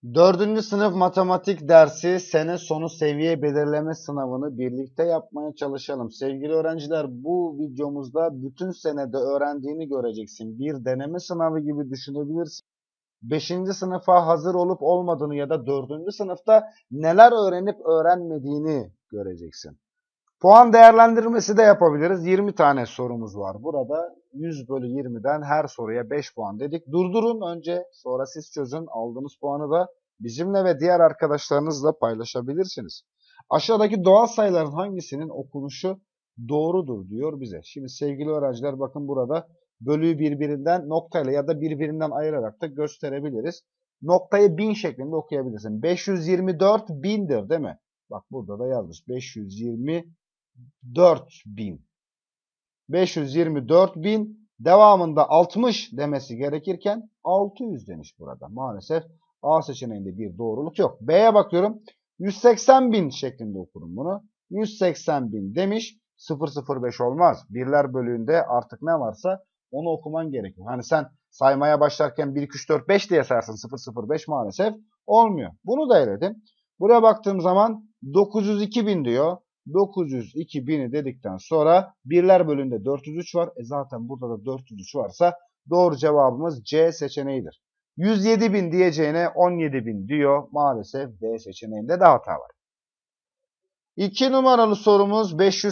Dördüncü sınıf matematik dersi sene sonu seviye belirleme sınavını birlikte yapmaya çalışalım. Sevgili öğrenciler, bu videomuzda bütün senede öğrendiğini göreceksin. Bir deneme sınavı gibi düşünebilirsin. Beşinci sınıfa hazır olup olmadığını ya da dördüncü sınıfta neler öğrenip öğrenmediğini göreceksin. Puan değerlendirmesi de yapabiliriz. 20 tane sorumuz var. Burada 100 bölü 20'den her soruya 5 puan dedik. Durdurun önce, sonra siz çözün. Aldığınız puanı da bizimle ve diğer arkadaşlarınızla paylaşabilirsiniz. Aşağıdaki doğal sayıların hangisinin okunuşu doğrudur diyor bize. Şimdi sevgili öğrenciler, bakın burada bölüyü birbirinden noktayla ya da birbirinden ayırarak da gösterebiliriz. Noktayı 1000 şeklinde okuyabilirsin. 524 bindir, değil mi? Bak burada da yazmış. 524.000. 524.000 devamında 60 demesi gerekirken 600 demiş burada. Maalesef A seçeneğinde bir doğruluk yok. B'ye bakıyorum. 180.000 şeklinde okurum bunu. 180.000 demiş. 005 olmaz. Birler bölüğünde artık ne varsa onu okuman gerekiyor. Hani sen saymaya başlarken 1, 2, 3, 4, 5 diye sayarsın. 005 maalesef olmuyor. Bunu da eledim. Buraya baktığım zaman 902.000 diyor. 902.000'i dedikten sonra birler bölümünde 403 var. Zaten burada da 403 varsa doğru cevabımız C seçeneğidir. 107.000 diyeceğine 17.000 diyor. Maalesef D seçeneğinde de hata var. 2 numaralı sorumuz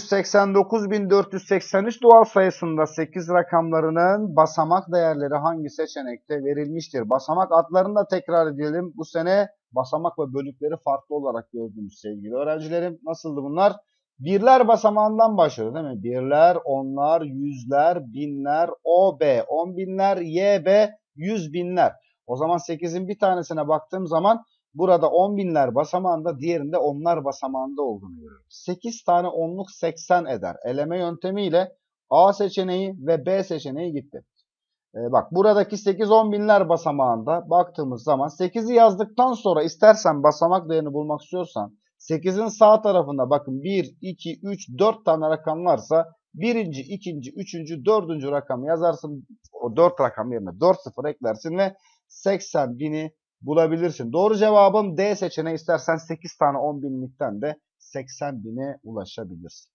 589.483 doğal sayısında 8 rakamlarının basamak değerleri hangi seçenekte verilmiştir? Basamak adlarını da tekrar edelim. Bu sene basamak ve bölükleri farklı olarak gördüğümüz sevgili öğrencilerim. Nasıldı bunlar? Birler basamağından başlıyor, değil mi? Birler, onlar, yüzler, binler, OB, 10 binler, YB, 100 binler. O zaman 8'in bir tanesine baktığım zaman burada 10 binler basamağında, diğerinde onlar basamağında olduğunu görüyoruz. 8 tane onluk 80 eder. Eleme yöntemiyle A seçeneği ve B seçeneği gitti. Bak buradaki 8-10 binler basamağında baktığımız zaman 8'i yazdıktan sonra istersen basamak değerini bulmak istiyorsan 8'in sağ tarafında bakın 1, 2, 3, 4 tane rakam varsa birinci, ikinci, üçüncü, dördüncü rakamı yazarsın. O 4 rakam yerine 4 sıfır eklersin ve 80 bini bulabilirsin. Doğru cevabım D seçeneği. İstersen 8 tane 10 binlikten de 80 bine ulaşabilirsin.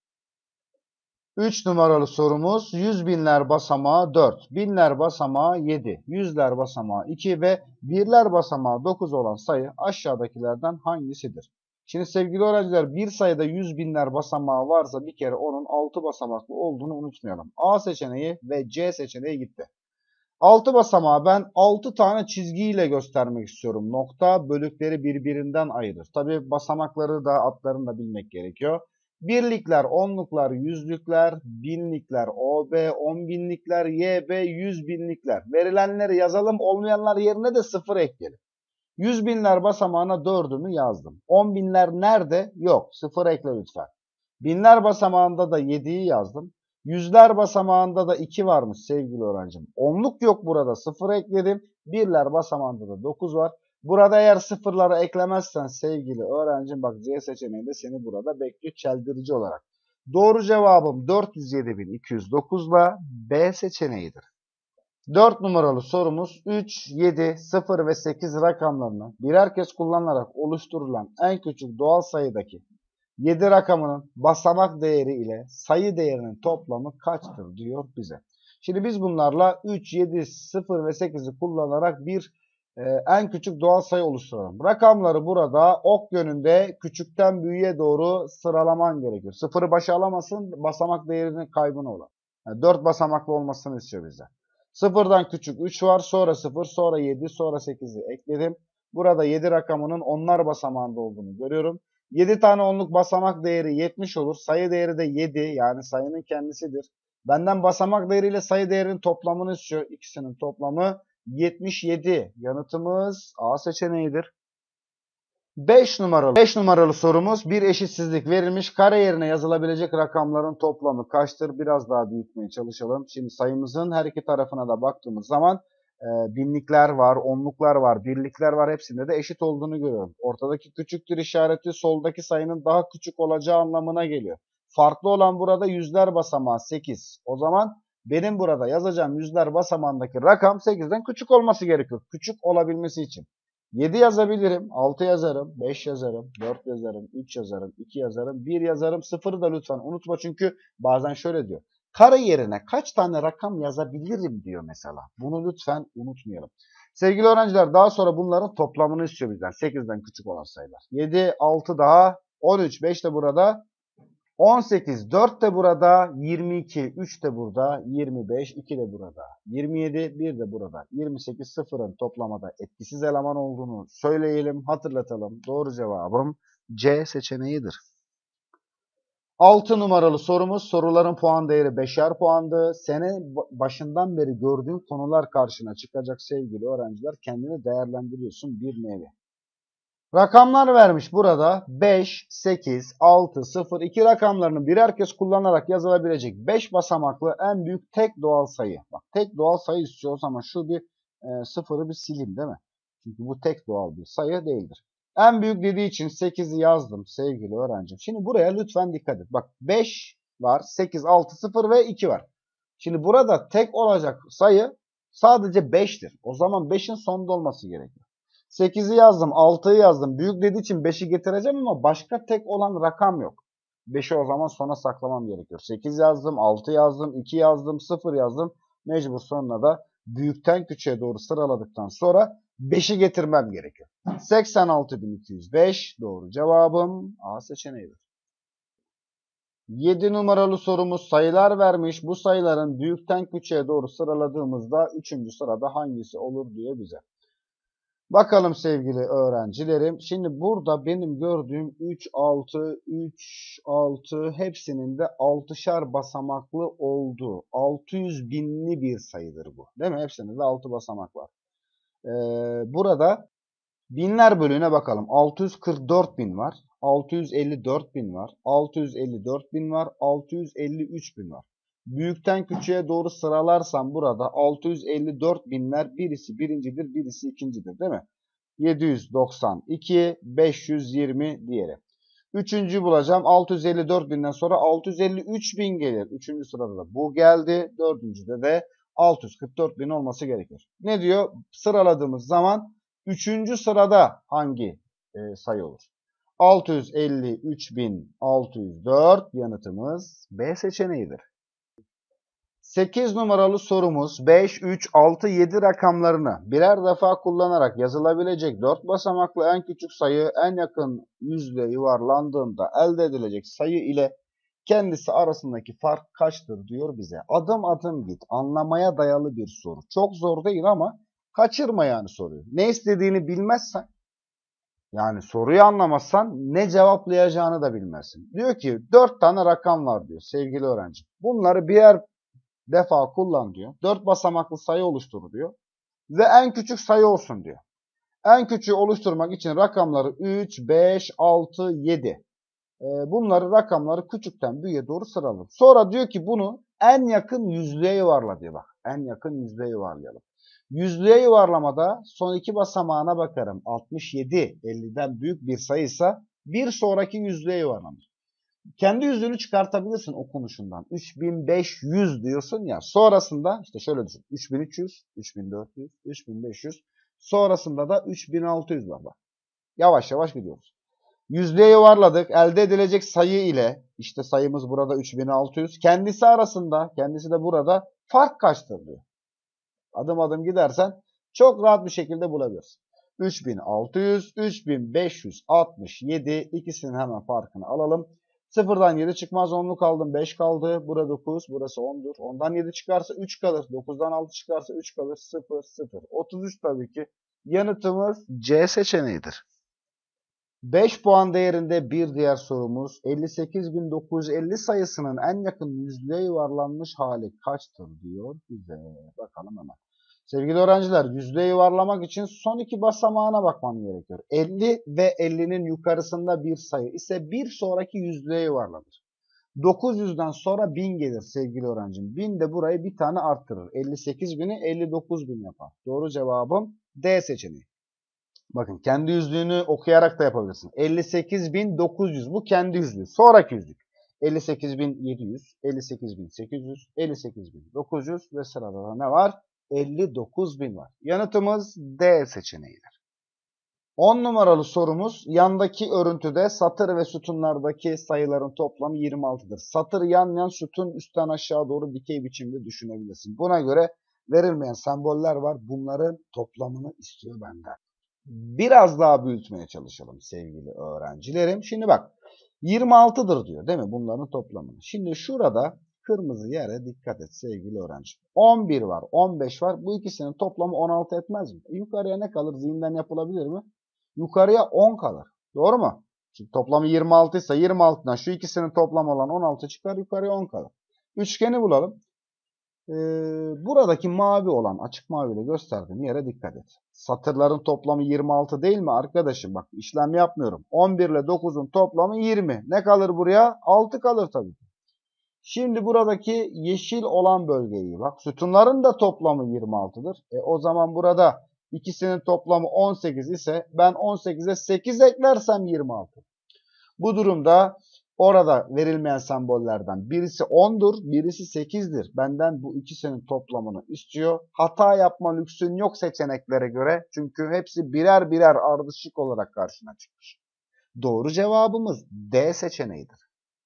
3 numaralı sorumuz 100 binler basamağı 4, binler basamağı 7, yüzler basamağı 2 ve birler basamağı 9 olan sayı aşağıdakilerden hangisidir? Şimdi sevgili öğrenciler, bir sayıda 100 binler basamağı varsa bir kere onun 6 basamaklı olduğunu unutmayalım. A seçeneği ve C seçeneği gitti. 6 basamağı ben 6 tane çizgiyle göstermek istiyorum. Nokta bölükleri birbirinden ayırır. Tabi basamakları da adlarını da bilmek gerekiyor. Birlikler, onluklar, yüzlükler, binlikler, OB, 10 binlikler, YB, 100 binlikler. Verilenleri yazalım, olmayanlar yerine de 0 ekleyelim. 100 binler basamağına 4'ünü yazdım. 10 binler nerede? Yok. 0 ekle lütfen. Binler basamağında da 7'yi yazdım. Yüzler basamağında da 2 varmış sevgili öğrencim. Onluk yok burada. 0 ekledim. Birler basamağında da 9 var. Burada eğer sıfırları eklemezsen sevgili öğrencim, bak C seçeneğinde seni burada bekliyor çeldirici olarak. Doğru cevabım 407.209 ile B seçeneğidir. 4 numaralı sorumuz 3, 7, 0 ve 8 rakamlarını birer kez kullanılarak oluşturulan en küçük doğal sayıdaki 7 rakamının basamak değeri ile sayı değerinin toplamı kaçtır diyor bize. Şimdi biz bunlarla 3, 7, 0 ve 8'i kullanarak bir en küçük doğal sayı oluşturalım. Rakamları burada ok yönünde küçükten büyüğe doğru sıralaman gerekiyor. Sıfırı başa alamasın, basamak değerinin kaybını olan. Yani 4 basamaklı olmasını istiyor bize. Sıfırdan küçük 3 var, sonra 0, sonra 7, sonra 8'i ekledim. Burada 7 rakamının onlar basamağında olduğunu görüyorum. 7 tane onluk basamak değeri 70 olur. Sayı değeri de 7, yani sayının kendisidir. Benden basamak değeriyle sayı değerinin toplamını istiyor. İkisinin toplamı 77. Yanıtımız A seçeneğidir. 5 numaralı sorumuz, bir eşitsizlik verilmiş. Kare yerine yazılabilecek rakamların toplamı kaçtır? Biraz daha büyütmeye çalışalım. Şimdi sayımızın her iki tarafına da baktığımız zaman binlikler var, onluklar var, birlikler var. Hepsinde de eşit olduğunu görüyorum. Ortadaki küçüktür işareti soldaki sayının daha küçük olacağı anlamına geliyor. Farklı olan burada yüzler basamağı 8. O zaman benim burada yazacağım yüzler basamağındaki rakam 8'den küçük olması gerekiyor. Küçük olabilmesi için. 7 yazabilirim, 6 yazarım, 5 yazarım, 4 yazarım, 3 yazarım, 2 yazarım, 1 yazarım. Sıfırı da lütfen unutma çünkü bazen şöyle diyor. Kare yerine kaç tane rakam yazabilirim diyor mesela. Bunu lütfen unutmayalım. Sevgili öğrenciler, daha sonra bunların toplamını istiyor bizden. 8'den küçük olan sayılar. 7, 6 daha 13, 5 de burada. 18, 4 de burada, 22, 3 de burada, 25, 2 de burada, 27, 1 de burada, 28, sıfırın toplamada etkisiz eleman olduğunu söyleyelim, hatırlatalım. Doğru cevabım C seçeneğidir. 6 numaralı sorumuz, soruların puan değeri 5'er puandı. Sene başından beri gördüğün konular karşına çıkacak sevgili öğrenciler. Kendini değerlendiriyorsun bir nevi. Rakamlar vermiş burada 5, 8, 6, 0, 2 rakamlarını birer kez kullanarak yazılabilecek 5 basamaklı en büyük tek doğal sayı. Bak tek doğal sayı istiyoruz ama şu bir sıfırı bir sileyim değil mi? Çünkü bu tek doğal bir sayı değildir. En büyük dediği için 8'i yazdım sevgili öğrencim. Şimdi buraya lütfen dikkat et. Bak 5 var, 8, 6, 0 ve 2 var. Şimdi burada tek olacak sayı sadece 5'tir. O zaman 5'in sonunda olması gerekiyor. 8'i yazdım, 6'yı yazdım. Büyük dediği için 5'i getireceğim ama başka tek olan rakam yok. 5'i o zaman sona saklamam gerekiyor. 8 yazdım, 6 yazdım, 2 yazdım, 0 yazdım. Mecbur sonuna da büyükten küçüğe doğru sıraladıktan sonra 5'i getirmem gerekiyor. 86.205 doğru cevabım A seçeneğidir. 7 numaralı sorumuz sayılar vermiş. Bu sayıların büyükten küçüğe doğru sıraladığımızda 3. sırada hangisi olur diyor bize. Bakalım sevgili öğrencilerim. Şimdi burada benim gördüğüm 3, 6, 3, 6 hepsinin de 6'şar basamaklı olduğu 600 binli bir sayıdır bu. Değil mi? Hepsinde de 6 basamak var. Burada binler bölüğüne bakalım. 644 bin var. 654 bin var. 654 bin var. 653 bin var. Büyükten küçüğe doğru sıralarsam burada 654 binler birisi birincidir, birisi ikincidir değil mi? 792, 520 diyelim. Üçüncü bulacağım. 654 binden sonra 653 bin gelir. Üçüncü sırada da bu geldi. Dördüncüde de 644 bin olması gerekir. Ne diyor? Sıraladığımız zaman üçüncü sırada hangi sayı olur? 653.604 yanıtımız B seçeneğidir. 8 numaralı sorumuz 5, 3, 6, 7 rakamlarını birer defa kullanarak yazılabilecek 4 basamaklı en küçük sayı en yakın yüzle yuvarlandığında elde edilecek sayı ile kendisi arasındaki fark kaçtır diyor bize. Adım adım git. Anlamaya dayalı bir soru. Çok zor değil ama kaçırma yani soruyu. Ne istediğini bilmezsen, yani soruyu anlamazsan ne cevaplayacağını da bilmezsin. Diyor ki 4 tane rakam var diyor sevgili öğrenci. Bunları birer defa kullan diyor. 4 basamaklı sayı oluştur diyor. Ve en küçük sayı olsun diyor. En küçüğü oluşturmak için rakamları 3, 5, 6, 7. Bunları rakamları küçükten büyüğe doğru sıralım. Sonra diyor ki bunu en yakın yüzlüğe yuvarla diyor bak. En yakın yüzlüğe yuvarlayalım. Yüzlüğe yuvarlamada son iki basamağına bakarım. 67, 50'den büyük bir sayıysa bir sonraki yüzlüğe yuvarlanır. Kendi yüzlüğünü çıkartabilirsin okunuşundan. 3500 diyorsun ya. Sonrasında işte şöyle düşün. 3300, 3400, 3500. Sonrasında da 3600 var bak. Yavaş yavaş gidiyoruz. Yüzlüğe yuvarladık. Elde edilecek sayı ile işte sayımız burada 3600. Kendisi arasında, kendisi de burada fark kaçtır diyor. Adım adım gidersen çok rahat bir şekilde bulabilirsin. 3600, 3567 ikisinin hemen farkını alalım. Sıfırdan 7 çıkmaz 10'luk aldım 5 kaldı. Burada 9 burası 10'dur. 10'dan 7 çıkarsa 3 kalır. 9'dan 6 çıkarsa 3 kalır. 0 0. 33 tabii ki. Yanıtımız C seçeneğidir. 5 puan değerinde bir diğer sorumuz 58.950 sayısının en yakın yüzlüğe yuvarlanmış hali kaçtır diyor bize. Bakalım hemen. Sevgili öğrenciler yüzlüğe yuvarlamak için son iki basamağına bakmam gerekiyor. 50 ve 50'nin yukarısında bir sayı ise bir sonraki yüzlüğe yuvarlanır. 900'den sonra 1000 gelir sevgili öğrencim. 1000 de burayı bir tane arttırır. 58.000'i 59.000 yapar. Doğru cevabım D seçeneği. Bakın kendi yüzlüğünü okuyarak da yapabilirsin. 58.900 bu kendi yüzlüğü. Sonraki yüzlük. 58.700, 58.800, 58.900 ve sırada da ne var? 59.000 var. Yanıtımız D seçeneğidir. 10 numaralı sorumuz yandaki örüntüde satır ve sütunlardaki sayıların toplamı 26'dır. Satır yan yan, sütun üstten aşağı doğru dikey biçimde düşünebilirsin. Buna göre verilmeyen semboller var. Bunların toplamını istiyor benden. Biraz daha büyütmeye çalışalım sevgili öğrencilerim. Şimdi bak 26'dır diyor değil mi bunların toplamını. Şimdi şurada kırmızı yere dikkat et sevgili öğrenci. 11 var, 15 var. Bu ikisinin toplamı 16 etmez mi? Yukarıya ne kalır? Zihinden yapılabilir mi? Yukarıya 10 kalır. Doğru mu? Şimdi toplamı 26 ise 26'dan şu ikisinin toplamı olan 16 çıkar. Yukarıya 10 kalır. Üçgeni bulalım. Buradaki mavi olan, açık maviyle gösterdiğim yere dikkat et. Satırların toplamı 26 değil mi arkadaşım? Bak işlem yapmıyorum. 11 ile 9'un toplamı 20. Ne kalır buraya? 6 kalır tabii. Şimdi buradaki yeşil olan bölgeyi bak. Sütunların da toplamı 26'dır. O zaman burada ikisinin toplamı 18 ise ben 18'e 8 eklersem 26. Bu durumda orada verilmeyen sembollerden birisi 10'dur, birisi 8'dir. Benden bu ikisinin toplamını istiyor. Hata yapma lüksün yok seçeneklere göre. Çünkü hepsi birer birer ardışık olarak karşına çıkmış. Doğru cevabımız D seçeneğidir.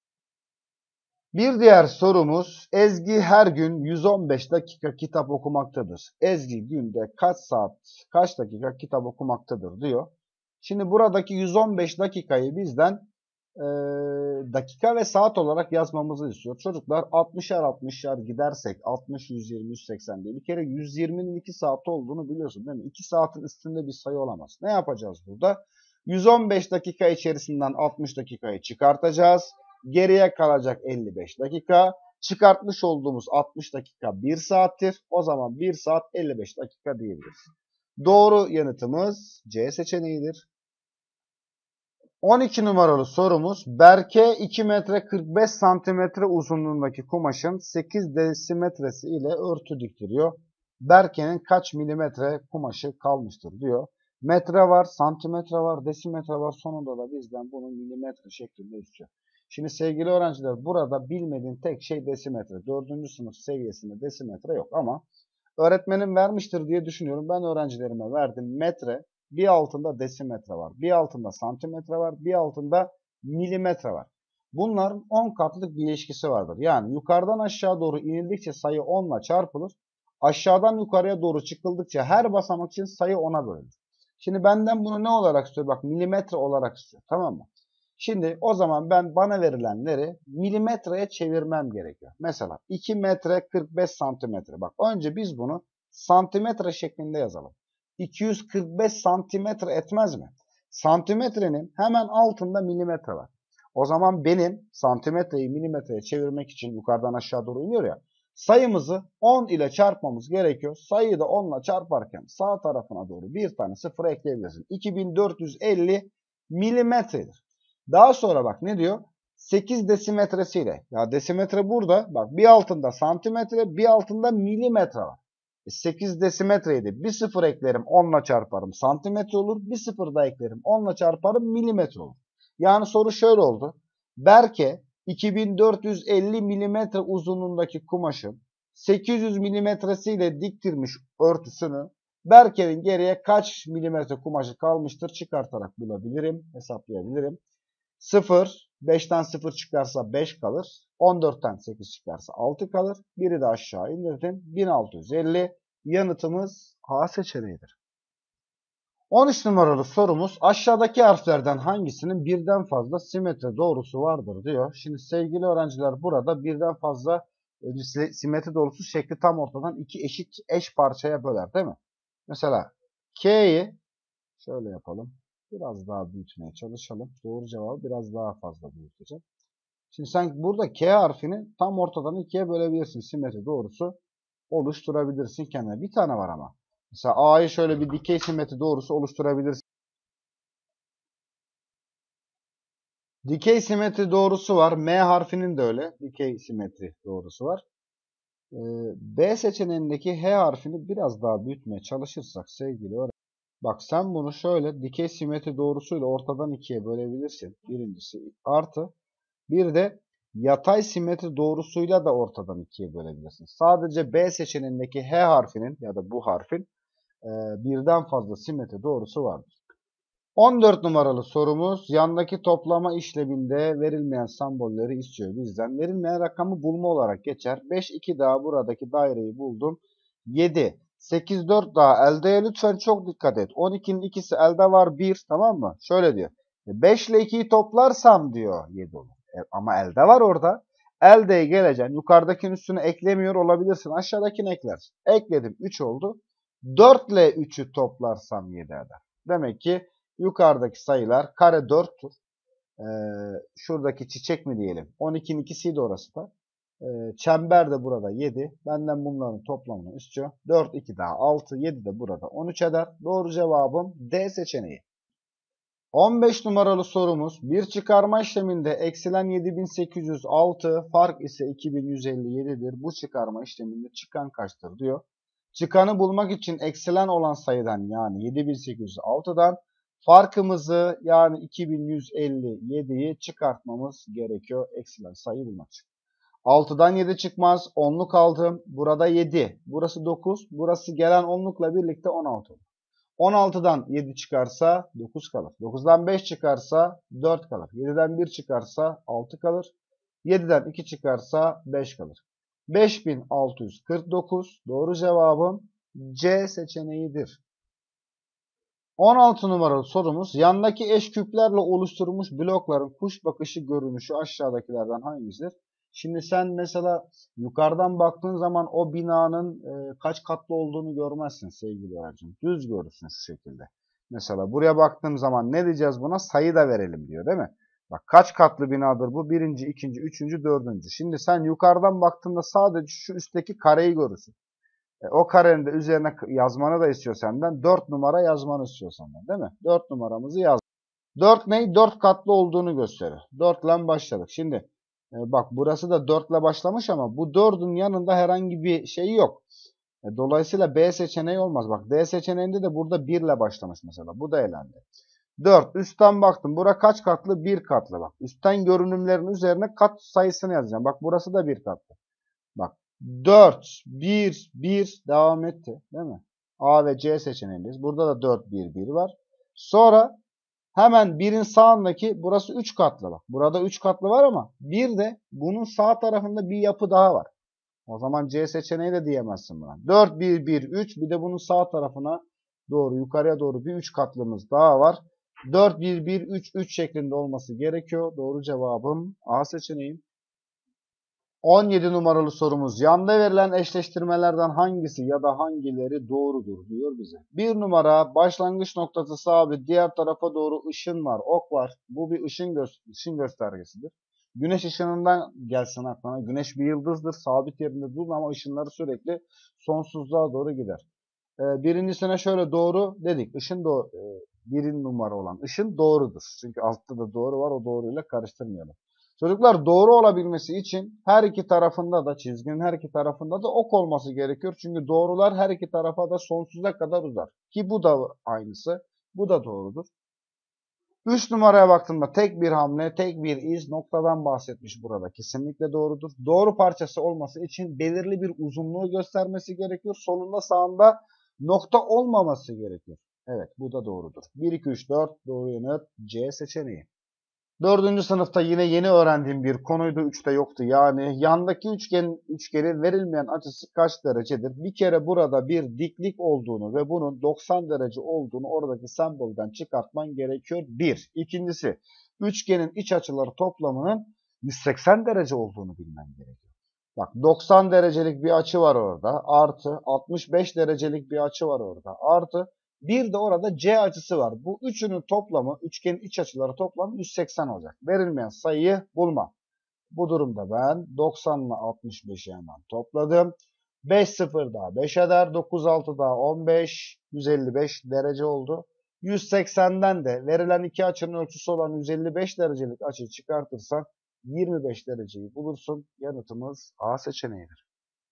Bir diğer sorumuz, Ezgi her gün 115 dakika kitap okumaktadır. Ezgi günde kaç saat, kaç dakika kitap okumaktadır diyor. Şimdi buradaki 115 dakikayı bizden dakika ve saat olarak yazmamızı istiyor. Çocuklar 60'ar 60'ar gidersek 60, 120, 180 diye bir kere 120'nin 2 saati olduğunu biliyorsun değil mi? 2 saatin üstünde bir sayı olamaz. Ne yapacağız burada? 115 dakika içerisinden 60 dakikayı çıkartacağız. Geriye kalacak 55 dakika. Çıkartmış olduğumuz 60 dakika 1 saattir. O zaman 1 saat 55 dakika diyebiliriz. Doğru yanıtımız C seçeneğidir. 12 numaralı sorumuz. Berke 2 metre 45 santimetre uzunluğundaki kumaşın 8 desimetresi ile örtü diktiriyor. Berke'nin kaç milimetre kumaşı kalmıştır diyor. Metre var, santimetre var, desimetre var. Sonunda da bizden bunu milimetre şeklinde istiyor. Şimdi sevgili öğrenciler burada bilmediğin tek şey desimetre. 4. sınıf seviyesinde desimetre yok ama öğretmenim vermiştir diye düşünüyorum. Ben öğrencilerime verdim metre. Bir altında desimetre var. Bir altında santimetre var. Bir altında milimetre var. Bunların 10 katlık bir ilişkisi vardır. Yani yukarıdan aşağı doğru inildikçe sayı 10 ile çarpılır. Aşağıdan yukarıya doğru çıkıldıkça her basamak için sayı 10'a bölünür. Şimdi benden bunu ne olarak istiyor? Bak milimetre olarak istiyor. Tamam mı? Şimdi o zaman ben bana verilenleri milimetreye çevirmem gerekiyor. Mesela 2 metre 45 santimetre. Bak önce biz bunu santimetre şeklinde yazalım. 245 santimetre etmez mi? Santimetrenin hemen altında milimetre var. O zaman benim santimetreyi milimetreye çevirmek için yukarıdan aşağı doğru iniyor ya. Sayımızı 10 ile çarpmamız gerekiyor. Sayıyı da 10 ile çarparken sağ tarafına doğru bir tane sıfır ekleyebilirsin. 2450 milimetredir. Daha sonra bak ne diyor? 8 desimetresiyle. Ya desimetre burada. Bak bir altında santimetre, bir altında milimetre var. 8 desimetreydi. Bir sıfır eklerim 10 ile çarparım santimetre olur. Bir sıfır da eklerim 10 ile çarparım milimetre olur. Yani soru şöyle oldu. Berke 2450 milimetre uzunluğundaki kumaşın 800 milimetresiyle diktirmiş örtüsünü. Berke'nin geriye kaç milimetre kumaşı kalmıştır çıkartarak bulabilirim, hesaplayabilirim. 0, 5'ten 0 çıkarsa 5 kalır. 14'ten 8 çıkarsa 6 kalır. Biri de aşağı indirdin. 1650. Yanıtımız A seçeneğidir. 13 numaralı sorumuz aşağıdaki harflerden hangisinin birden fazla simetri doğrusu vardır diyor. Şimdi sevgili öğrenciler burada birden fazla simetri doğrusu şekli tam ortadan iki eşit eş parçaya böler değil mi? Mesela K'yi şöyle yapalım. Biraz daha büyütmeye çalışalım. Doğru cevabı biraz daha fazla büyüteceğim. Şimdi sen burada K harfini tam ortadan ikiye bölebilirsin. Simetri doğrusu oluşturabilirsin kendine. Bir tane var ama. Mesela A'yı şöyle bir dikey simetri doğrusu oluşturabilirsin. Dikey simetri doğrusu var. M harfinin de öyle. Dikey simetri doğrusu var. B seçeneğindeki H harfini biraz daha büyütmeye çalışırsak sevgili öğrenciler. Bak sen bunu şöyle dikey simetri doğrusuyla ortadan ikiye bölebilirsin. Birincisi artı. Bir de yatay simetri doğrusuyla da ortadan ikiye bölebilirsin. Sadece B seçeneğindeki H harfinin ya da bu harfin birden fazla simetri doğrusu vardır. 14 numaralı sorumuz yandaki toplama işleminde verilmeyen sembolleri istiyor bizden. Verilmeyen rakamı bulma olarak geçer. 5, 2 daha buradaki daireyi buldum. 7, 8, 4 daha eldeye lütfen çok dikkat et. 12'nin ikisi elde var 1, tamam mı? Şöyle diyor. 5 ile 2'yi toplarsam diyor 7 olur. Ama elde var orada. Eldeye geleceksin. Yukarıdakinin üstüne eklemiyor olabilirsin. Aşağıdakini eklersin. Ekledim 3 oldu. 4 ile 3'ü toplarsam 7 eder. Demek ki yukarıdaki sayılar kare 4'tür. Şuradaki çiçek mi diyelim? 12'nin ikisiydi orası da. Çember de burada 7. Benden bunların toplamını istiyor. 4, 2 daha 6, 7 de burada 13 eder. Doğru cevabım D seçeneği. 15 numaralı sorumuz. Bir çıkarma işleminde eksilen 7806, fark ise 2157'dir. Bu çıkarma işleminde çıkan kaçtır diyor. Çıkanı bulmak için eksilen olan sayıdan yani 7806'dan farkımızı yani 2157'yi çıkartmamız gerekiyor eksilen sayıyı bulmak için. 6'dan 7 çıkmaz. 10'luk aldım. Burada 7. Burası 9. Burası gelen 10'lukla birlikte 16 olur. 16'dan 7 çıkarsa 9 kalır. 9'dan 5 çıkarsa 4 kalır. 7'den 1 çıkarsa 6 kalır. 7'den 2 çıkarsa 5 kalır. 5649 doğru cevabım C seçeneğidir. 16 numaralı sorumuz yandaki eş küplerle oluşturulmuş blokların kuş bakışı görünüşü aşağıdakilerden hangisidir? Şimdi sen mesela yukarıdan baktığın zaman o binanın kaç katlı olduğunu görmezsin sevgili öğrencim. Düz görürsün şu şekilde. Mesela buraya baktığım zaman ne diyeceğiz buna? Sayı da verelim diyor değil mi? Bak kaç katlı binadır bu? Birinci, ikinci, üçüncü, dördüncü. Şimdi sen yukarıdan baktığında sadece şu üstteki kareyi görürsün. O karenin de üzerine yazmanı da istiyor senden. 4 numara yazmanı istiyor senden değil mi? 4 numaramızı yaz. 4 ne? 4 katlı olduğunu gösterir. 4 ile başladık. Şimdi bak burası da 4 ile başlamış ama bu 4'ün yanında herhangi bir şey yok. Dolayısıyla B seçeneği olmaz. Bak D seçeneğinde de burada 1 ile başlamış mesela. Bu da elendi. 4. Üstten baktım. Bura kaç katlı? 1 katlı bak. Üstten görünümlerin üzerine kat sayısını yazacağım. Bak burası da 1 katlı. Bak 4, 1, 1 devam etti. Değil mi? A ve C seçeneğindeyiz. Burada da 4, 1, 1 var. Sonra hemen 1'in sağındaki burası 3 katlı bak. Burada 3 katlı var ama bir de bunun sağ tarafında bir yapı daha var. O zaman C seçeneği de diyemezsin buna. 4, 1, 1, 3 bir de bunun sağ tarafına doğru yukarıya doğru bir 3 katlımız daha var. 4, 1, 1, 3, 3 şeklinde olması gerekiyor. Doğru cevabım A seçeneği. 17 numaralı sorumuz. Yanda verilen eşleştirmelerden hangisi ya da hangileri doğrudur diyor bize. 1 numara başlangıç noktası sabit, diğer tarafa doğru ışın var, ok var. Bu bir ışın göstergesidir. Güneş ışınından gelsin aklına. Güneş bir yıldızdır. Sabit yerinde durur ama ışınları sürekli sonsuzluğa doğru gider. Birincisine şöyle doğru dedik. Işın doğru, birin numara olan ışın doğrudur. Çünkü altta da doğru var. O doğruyla karıştırmayalım. Çocuklar doğru olabilmesi için her iki tarafında da çizginin her iki tarafında da ok olması gerekiyor. Çünkü doğrular her iki tarafa da sonsuza kadar uzar. Ki bu da aynısı. Bu da doğrudur. 3 numaraya baktığımda tek bir hamle, tek bir iz noktadan bahsetmiş burada. Kesinlikle doğrudur. Doğru parçası olması için belirli bir uzunluğu göstermesi gerekiyor. Solunda sağında nokta olmaması gerekiyor. Evet bu da doğrudur. 1, 2, 3, 4 doğru yanıt C seçeneği. 4. sınıfta yine yeni öğrendiğim bir konuydu. 3'te yoktu. Yani yandaki üçgenin verilmeyen açısı kaç derecedir? Bir kere burada bir diklik olduğunu ve bunun 90 derece olduğunu oradaki sembolden çıkartman gerekiyor. 1. İkincisi üçgenin iç açıları toplamının 180 derece olduğunu bilmen gerekiyor. Bak 90 derecelik bir açı var orada. Artı 65 derecelik bir açı var orada. Artı bir de orada C açısı var. Bu üçünün toplamı, üçgenin iç açıları toplamı 180 olacak. Verilmeyen sayıyı bulma. Bu durumda ben 90 ile 65'i hemen topladım. 5 0 daha 5 eder. 9 6 daha 15. 155 derece oldu. 180'den de verilen iki açının ölçüsü olan 155 derecelik açıyı çıkartırsan 25 dereceyi bulursun. Yanıtımız A seçeneğidir.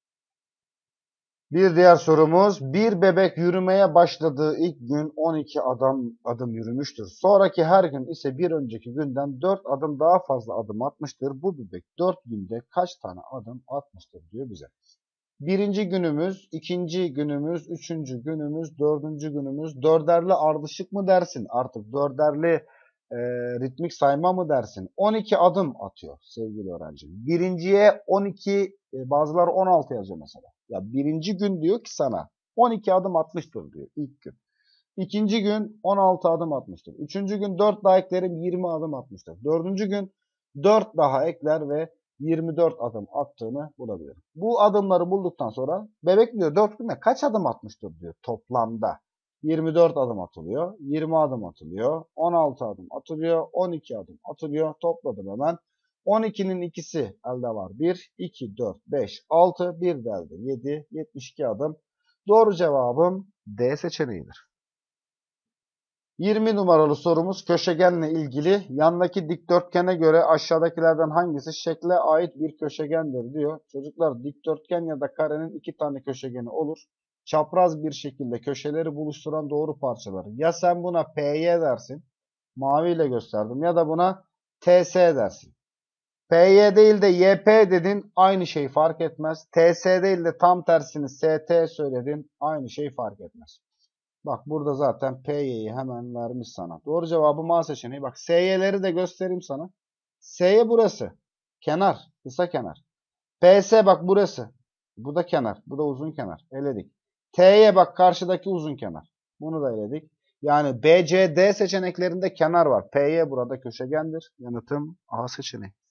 Bir diğer sorumuz, bir bebek yürümeye başladığı ilk gün 12 adım yürümüştür. Sonraki her gün ise bir önceki günden 4 adım daha fazla adım atmıştır. Bu bebek 4 günde kaç tane adım atmıştır diyor bize. Birinci günümüz, ikinci günümüz, üçüncü günümüz, dördüncü günümüz. Dörderli ardışık mı dersin? Artık dörderli ritmik sayma mı dersin? 12 adım atıyor sevgili öğrencim. Birinciye 12, bazıları 16 yazıyor mesela. Ya birinci gün diyor ki sana 12 adım atmıştır diyor ilk gün. İkinci gün 16 adım atmıştır. Üçüncü gün 4 daha eklerim 20 adım atmıştır. Dördüncü gün 4 daha ekler ve 24 adım attığını bulabilirim. Bu adımları bulduktan sonra bebek diyor 4 günde kaç adım atmıştır diyor toplamda. 24 adım atılıyor, 20 adım atılıyor, 16 adım atılıyor, 12 adım atılıyor. Topladım hemen. 12'nin ikisi elde var. 1, 2, 4, 5, 6, 1 de elde 7, 72 adım. Doğru cevabım D seçeneğidir. 20 numaralı sorumuz köşegenle ilgili. Yandaki dikdörtgene göre aşağıdakilerden hangisi şekle ait bir köşegendir diyor. Çocuklar dikdörtgen ya da karenin iki tane köşegeni olur. Çapraz bir şekilde köşeleri buluşturan doğru parçalar. Ya sen buna PY dersin. Maviyle gösterdim. Ya da buna TS dersin. PY değil de YP dedin. Aynı şey fark etmez. TS değil de tam tersini ST söyledin. Aynı şey fark etmez. Bak burada zaten P'yi hemen vermiş sana. Doğru cevabı A seçeneği. Bak SY'leri de göstereyim sana. SY burası. Kenar. Kısa kenar. PS bak burası. Bu da kenar. Bu da uzun kenar. Eledik. T'ye bak karşıdaki uzun kenar. Bunu da eledik. Yani B, C, D seçeneklerinde kenar var. PY burada köşegendir. Yanıtım A seçeneği.